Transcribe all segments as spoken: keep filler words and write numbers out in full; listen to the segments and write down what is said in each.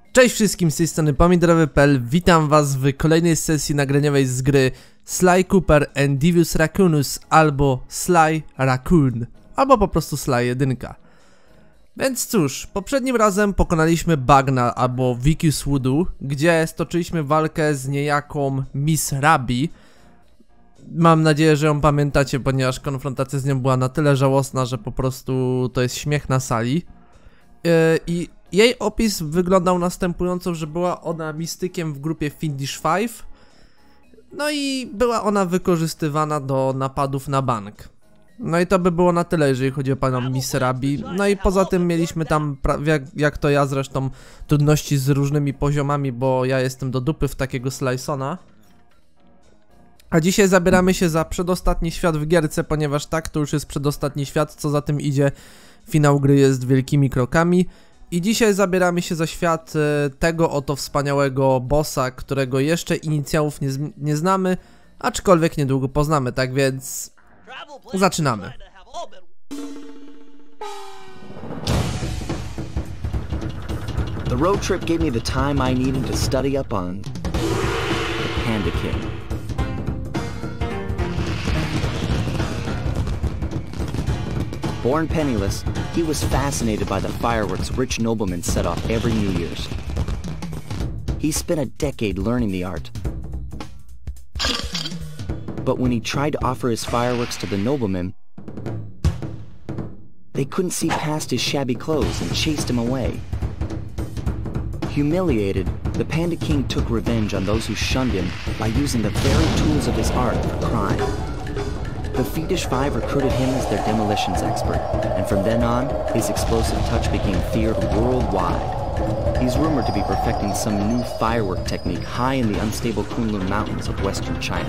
Cześć wszystkim, z tej strony Pomidorowy kropka p l. Witam was w kolejnej sesji nagraniowej z gry Sly Cooper and Devious Raccoonus albo Sly Raccoon, albo po prostu Sly jeden. Więc cóż, poprzednim razem pokonaliśmy Bagna albo Vicus Voodoo, gdzie stoczyliśmy walkę z niejaką Miss Rabi. Mam nadzieję, że ją pamiętacie, ponieważ konfrontacja z nią była na tyle żałosna, że po prostu to jest śmiech na sali. Yy, I jej opis wyglądał następująco, że była ona mistykiem w grupie Fiendish Five. No i była ona wykorzystywana do napadów na bank. No i to by było na tyle, jeżeli chodzi o panią Miss Rabi. No i poza tym mieliśmy tam, jak, jak to ja zresztą, trudności z różnymi poziomami, bo ja jestem do dupy w takiego Slysona. A dzisiaj zabieramy się za przedostatni świat w gierce, ponieważ tak, to już jest przedostatni świat, co za tym idzie, finał gry jest wielkimi krokami. I dzisiaj zabieramy się za świat e, tego oto wspaniałego bossa, którego jeszcze inicjałów nie, nie znamy, aczkolwiek niedługo poznamy, tak więc zaczynamy. The road trip gave me the time I needed to study up on the Panda King. Born penniless, he was fascinated by the fireworks rich noblemen set off every New Year's. He spent a decade learning the art. But when he tried to offer his fireworks to the noblemen, they couldn't see past his shabby clothes and chased him away. Humiliated, the Panda King took revenge on those who shunned him by using the very tools of his art for crime. The Fiendish Five recruited him as their demolitions expert, and from then on, his explosive touch became feared worldwide. He's rumored to be perfecting some new firework technique high in the unstable Kunlun Mountains of western China.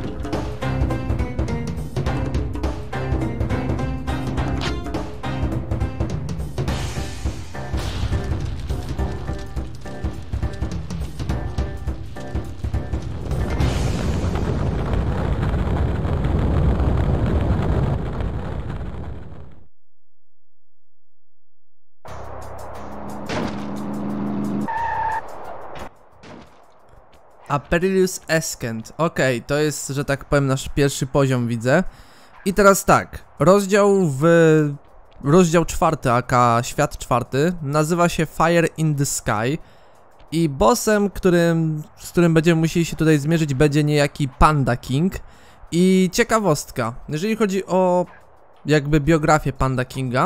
A Perilous Ascent. Okej, okay, to jest, że tak powiem, nasz pierwszy poziom, widzę. I teraz tak, rozdział w... Rozdział czwarty, aka świat czwarty, nazywa się Fire in the Sky. I bossem, którym, z którym będziemy musieli się tutaj zmierzyć, będzie niejaki Panda King. I ciekawostka, jeżeli chodzi o jakby biografię Panda Kinga,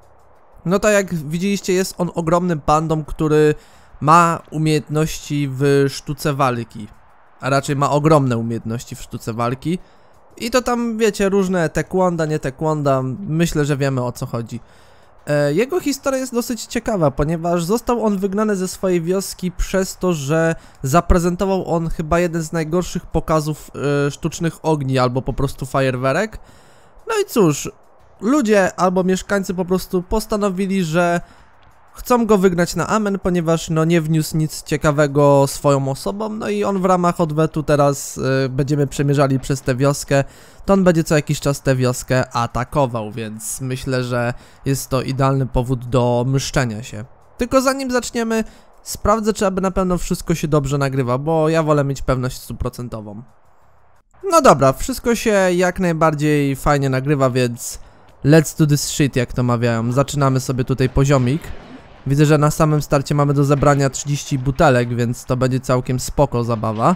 no to jak widzieliście, jest on ogromnym pandą, który ma umiejętności w sztuce walki, a raczej ma ogromne umiejętności w sztuce walki. I to tam, wiecie, różne taekwondo, nie taekwondo, myślę, że wiemy, o co chodzi. E, jego historia jest dosyć ciekawa, ponieważ został on wygnany ze swojej wioski przez to, że zaprezentował on chyba jeden z najgorszych pokazów e, sztucznych ogni, albo po prostu fajerwerek. No i cóż, ludzie albo mieszkańcy po prostu postanowili, że chcą go wygnać na amen, ponieważ no nie wniósł nic ciekawego swoją osobą. No i on w ramach odwetu teraz y, będziemy przemierzali przez tę wioskę. To on będzie co jakiś czas tę wioskę atakował, więc myślę, że jest to idealny powód do mszczenia się. Tylko zanim zaczniemy, sprawdzę, czy aby na pewno wszystko się dobrze nagrywa, bo ja wolę mieć pewność stuprocentową. No dobra, wszystko się jak najbardziej fajnie nagrywa, więc let's do this shit, jak to mawiają. Zaczynamy sobie tutaj poziomik. Widzę, że na samym starcie mamy do zebrania trzydzieści butelek, więc to będzie całkiem spoko zabawa.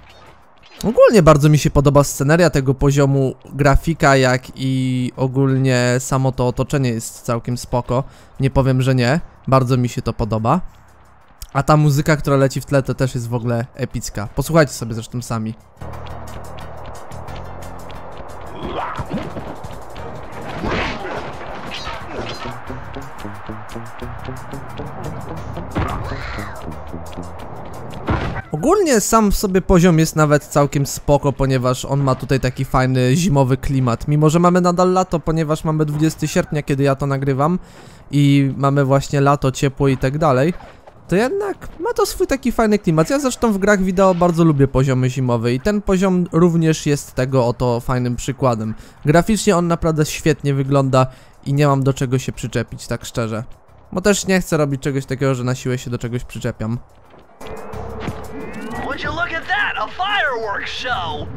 Ogólnie bardzo mi się podoba sceneria tego poziomu, grafika, jak i ogólnie samo to otoczenie jest całkiem spoko. Nie powiem, że nie. Bardzo mi się to podoba. A ta muzyka, która leci w tle, to też jest w ogóle epicka. Posłuchajcie sobie zresztą sami. Ogólnie sam w sobie poziom jest nawet całkiem spoko, ponieważ on ma tutaj taki fajny zimowy klimat. Mimo że mamy nadal lato, ponieważ mamy dwudziestego sierpnia, kiedy ja to nagrywam i mamy właśnie lato, ciepło i tak dalej, to jednak ma to swój taki fajny klimat. Ja zresztą w grach wideo bardzo lubię poziomy zimowe i ten poziom również jest tego oto fajnym przykładem. Graficznie on naprawdę świetnie wygląda i nie mam do czego się przyczepić, tak szczerze. Bo też nie chcę robić czegoś takiego, że na siłę się do czegoś przyczepiam. Would you look at that? A fireworks show!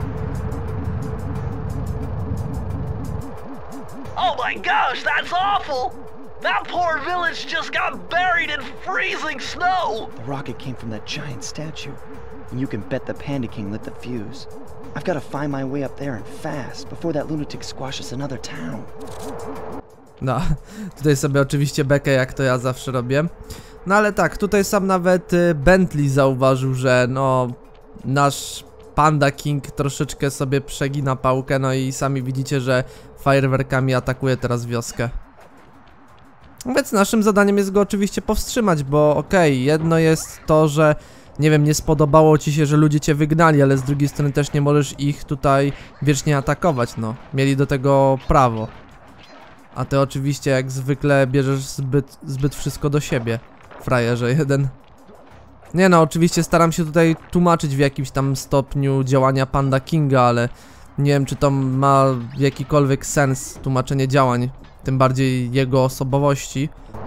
Oh my gosh, that's awful! That poor village just got buried in freezing snow! The rocket came from that giant statue, and you can bet the Panda King lit the fuse. I've got to find my way up there and fast, before that lunatic squashes another town. No, tutaj sobie oczywiście bekę, jak to ja zawsze robię. No ale tak, tutaj sam nawet Bentley zauważył, że no nasz Panda King troszeczkę sobie przegina pałkę, no i sami widzicie, że fajerwerkami atakuje teraz wioskę. Więc naszym zadaniem jest go oczywiście powstrzymać, bo okej, okay, jedno jest to, że nie wiem, nie spodobało ci się, że ludzie cię wygnali, ale z drugiej strony też nie możesz ich tutaj wiecznie atakować, no. Mieli do tego prawo. A ty oczywiście jak zwykle bierzesz zbyt, zbyt wszystko do siebie, frajerze jeden. Nie no, oczywiście staram się tutaj tłumaczyć w jakimś tam stopniu działania Panda Kinga, ale nie wiem, czy to ma jakikolwiek sens, tłumaczenie działań, tym bardziej jego osobowości.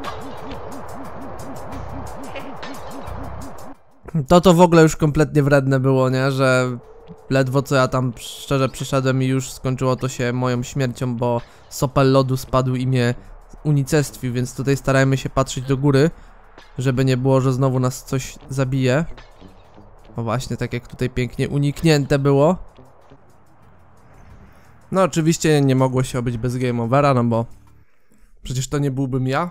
To to w ogóle już kompletnie wredne było, nie, że ledwo co ja tam szczerze przyszedłem i już skończyło to się moją śmiercią, bo sopel lodu spadł i mnie unicestwił, więc tutaj starajmy się patrzeć do góry, żeby nie było, że znowu nas coś zabije. O właśnie, tak jak tutaj pięknie uniknięte było. No oczywiście nie mogło się obyć bez game overa, no bo przecież to nie byłbym ja.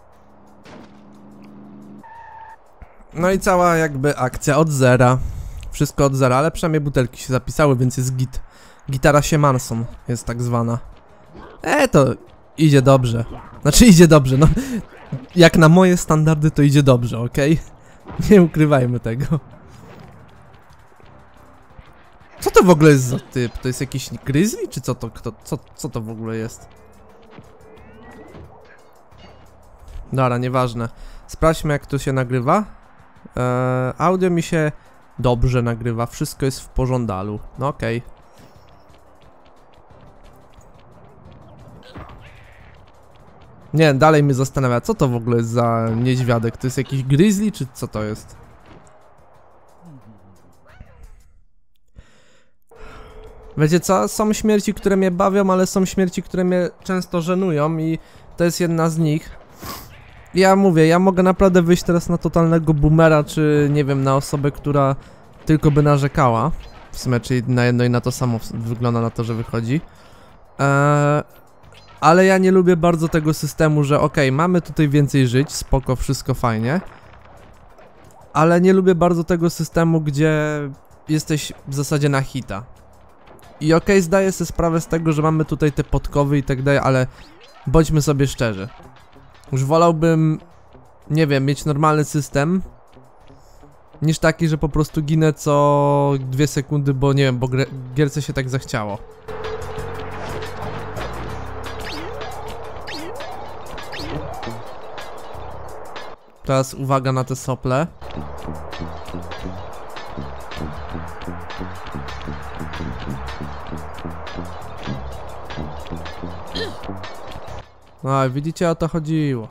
No i cała jakby akcja od zera. Wszystko od zera, ale przynajmniej butelki się zapisały, więc jest git. Gitara się Manson jest tak zwana. E, to idzie dobrze. Znaczy idzie dobrze, no. Jak na moje standardy to idzie dobrze, okej? Okay? Nie ukrywajmy tego. Co to w ogóle jest za typ? To jest jakiś grizzly? Czy co to, kto, co, co to w ogóle jest? Dobra, nieważne. Sprawdźmy, jak to się nagrywa. Eee, audio mi się dobrze nagrywa, wszystko jest w pożądalu. No okej. Okay. Nie, dalej mnie zastanawia, co to w ogóle jest za niedźwiadek? To jest jakiś grizzly, czy co to jest? Wiecie co? Są śmierci, które mnie bawią, ale są śmierci, które mnie często żenują i to jest jedna z nich. Ja mówię, ja mogę naprawdę wyjść teraz na totalnego boomera, czy nie wiem, na osobę, która tylko by narzekała. W sumie, czyli na jedno i na to samo wygląda na to, że wychodzi. Eee, ale ja nie lubię bardzo tego systemu, że okej, okay, mamy tutaj więcej żyć, spoko, wszystko fajnie. Ale nie lubię bardzo tego systemu, gdzie jesteś w zasadzie na hita. I okej, okay, zdaję sobie sprawę z tego, że mamy tutaj te podkowy i tak dalej, ale bądźmy sobie szczerzy. Już wolałbym, nie wiem, mieć normalny system, niż taki, że po prostu ginę co dwie sekundy, bo nie wiem, bo gierce się tak zachciało. Teraz uwaga na te sople. No, widzicie, o to chodziło.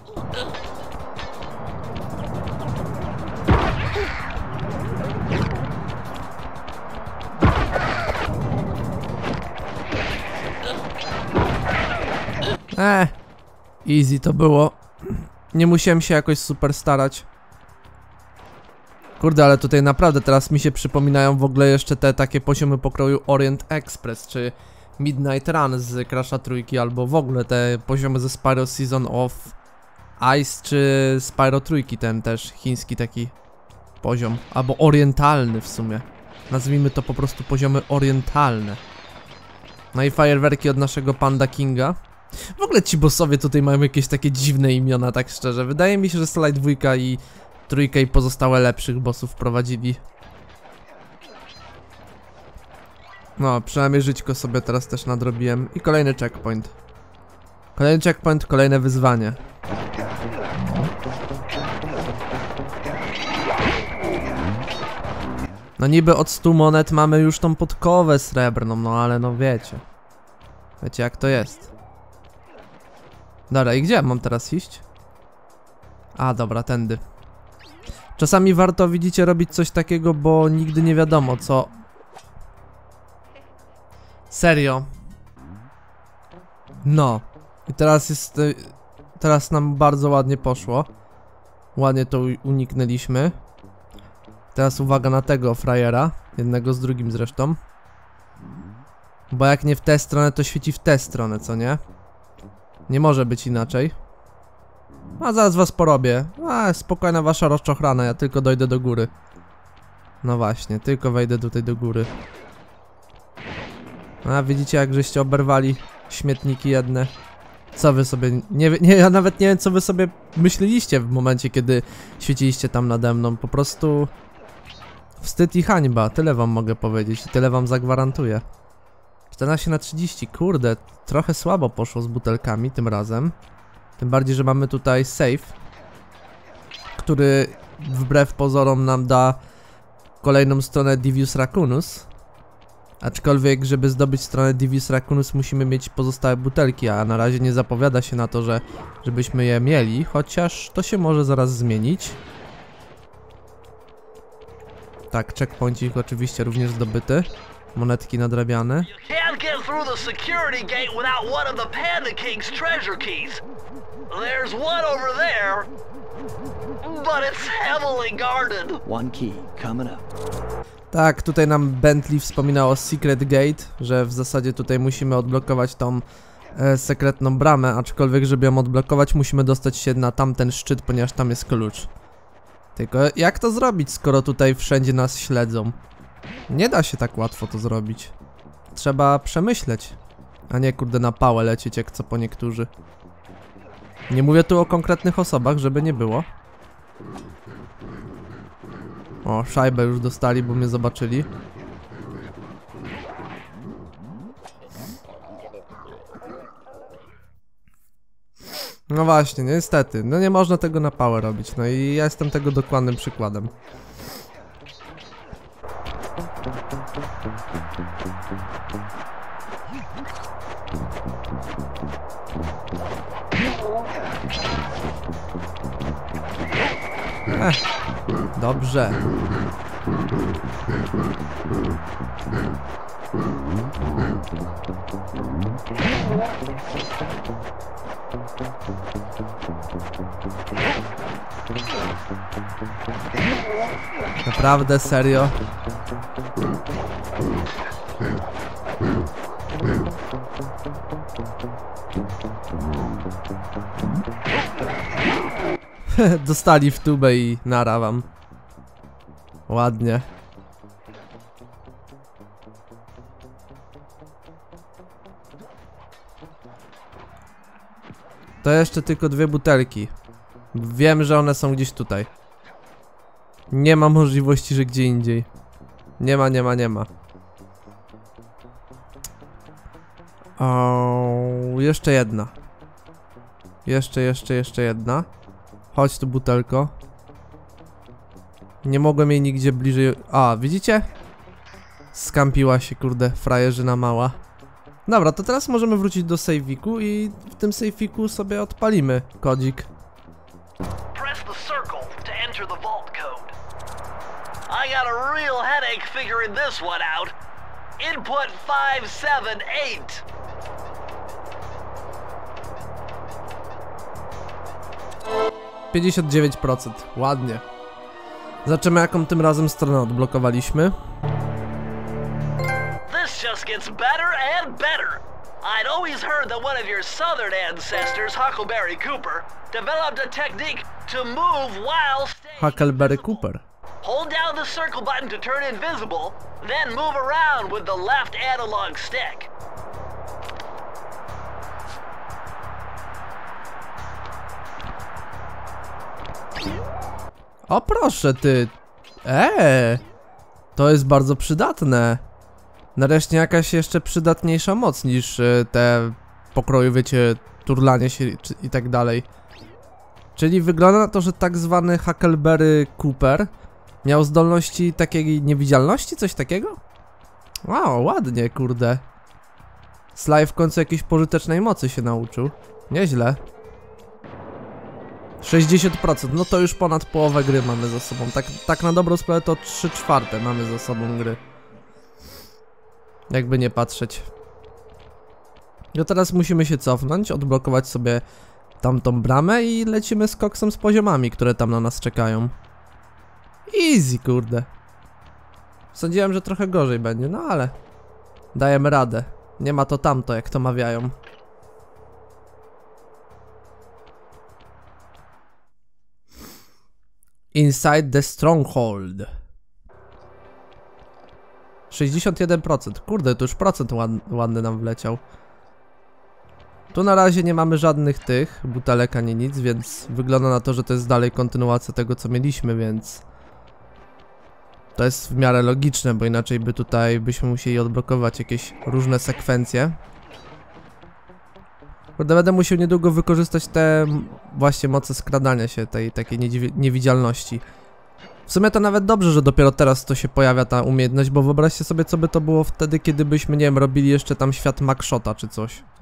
Eee, easy to było. Nie musiałem się jakoś super starać. Kurde, ale tutaj naprawdę teraz mi się przypominają w ogóle jeszcze te takie poziomy pokroju Orient Express, czy Midnight Run z Crasha trójki, albo w ogóle te poziomy ze Spyro Season of Ice, czy Spyro trójki, ten też chiński taki poziom, albo orientalny w sumie. Nazwijmy to po prostu poziomy orientalne. No i fajerwerki od naszego Panda Kinga. W ogóle ci bossowie tutaj mają jakieś takie dziwne imiona, tak szczerze. Wydaje mi się, że Sly dwójka i trójka i pozostałe lepszych bossów wprowadzili. No, przynajmniej żyćko sobie teraz też nadrobiłem. I kolejny checkpoint. Kolejny checkpoint, kolejne wyzwanie. No niby od stu monet mamy już tą podkowę srebrną, no ale no wiecie. Wiecie jak to jest. Dobra, i gdzie mam teraz iść? A, dobra, tędy. Czasami warto, widzicie, robić coś takiego, bo nigdy nie wiadomo, co... Serio. No. I teraz jest... Teraz nam bardzo ładnie poszło. Ładnie to uniknęliśmy. Teraz uwaga na tego frajera. Jednego z drugim zresztą. Bo jak nie w tę stronę, to świeci w tę stronę, co nie? Nie może być inaczej. A zaraz was porobię. A, spokojna wasza rozczochrana, ja tylko dojdę do góry. No właśnie, tylko wejdę tutaj do góry. A widzicie, jak żeście oberwali śmietniki jedne. Co wy sobie... Nie, nie, ja nawet nie wiem, co wy sobie myśleliście w momencie, kiedy świeciliście tam nade mną. Po prostu... Wstyd i hańba, tyle wam mogę powiedzieć i tyle wam zagwarantuję. czternaście na trzydzieści, kurde, trochę słabo poszło z butelkami tym razem. Tym bardziej, że mamy tutaj save, który wbrew pozorom nam da kolejną stronę Divius Racunus. Aczkolwiek, żeby zdobyć stronę Divius Racunus, musimy mieć pozostałe butelki, a na razie nie zapowiada się na to, że żebyśmy je mieli, chociaż to się może zaraz zmienić. Tak, checkpointik oczywiście również zdobyty. Monetki nadrabiane. You can't get through the security gate without one of the Panda King's treasure keys. There's one over there, but it's heavily guarded. One key coming up. Tak, tutaj nam Bentley wspominał o Secret Gate, że w zasadzie tutaj musimy odblokować tą e, sekretną bramę, aczkolwiek żeby ją odblokować, musimy dostać się na tamten szczyt, ponieważ tam jest klucz. Tylko jak to zrobić, skoro tutaj wszędzie nas śledzą? Nie da się tak łatwo to zrobić. Trzeba przemyśleć, a nie kurde na pałę lecieć jak co po niektórzy. Nie mówię tu o konkretnych osobach, żeby nie było. O, szajbę już dostali, bo mnie zobaczyli. No właśnie, niestety, no nie można tego na pałę robić, no i ja jestem tego dokładnym przykładem. Ech, dobrze. Naprawdę, serio? Dostali w tubę i nara wam. Ładnie. To jeszcze tylko dwie butelki. Wiem, że one są gdzieś tutaj. Nie ma możliwości, że gdzie indziej. Nie ma, nie ma, nie ma. O, jeszcze jedna. Jeszcze, jeszcze, jeszcze jedna. Chodź tu, butelko. Nie mogłem jej nigdzie bliżej... A, widzicie? Skampiła się, kurde, frajerzyna mała. Dobra, to teraz możemy wrócić do sejwiku i w tym sejwiku sobie odpalimy kodzik. Press the circle to enter the vault code. I got a real headache figuring this one out. Input five seven eight. pięćdziesiąt dziewięć procent, ładnie. Zobaczymy, jaką tym razem stronę odblokowaliśmy. This just gets better and better. I'd always heard that one of your southern ancestors, Huckleberry Cooper, developed a technique to move while staying Huckleberry invisible. Cooper. Hold down the circle button to turn invisible, then move around with the left analog stick. O proszę ty. Eee, to jest bardzo przydatne. Nareszcie jakaś jeszcze przydatniejsza moc niż y, te pokroju, wiecie, turlanie się czy, i tak dalej. Czyli wygląda na to, że tak zwany Huckleberry Cooper miał zdolności takiej niewidzialności, coś takiego? Wow, ładnie, kurde. Sly w końcu jakiejś pożytecznej mocy się nauczył. Nieźle. sześćdziesiąt procent, no to już ponad połowę gry mamy za sobą. Tak, tak na dobrą sprawę to trzy czwarte mamy za sobą gry. Jakby nie patrzeć. No teraz musimy się cofnąć, odblokować sobie tamtą bramę i lecimy z koksem z poziomami, które tam na nas czekają. Easy, kurde. Sądziłem, że trochę gorzej będzie, no ale dajemy radę. Nie ma to tamto, jak to mawiają. Inside the Stronghold. sześćdziesiąt jeden procent. Kurde, to już procent ładny, ładny nam wleciał. Tu na razie nie mamy żadnych tych butelek ani nic, więc wygląda na to, że to jest dalej kontynuacja tego, co mieliśmy, więc to jest w miarę logiczne, bo inaczej by tutaj byśmy musieli odblokować jakieś różne sekwencje. Kurde, będę musiał niedługo wykorzystać te właśnie moce skradania się, tej takiej niewidzialności. W sumie to nawet dobrze, że dopiero teraz to się pojawia ta umiejętność, bo wyobraźcie sobie, co by to było wtedy, kiedy byśmy, nie wiem, robili jeszcze tam świat Maxshota czy coś.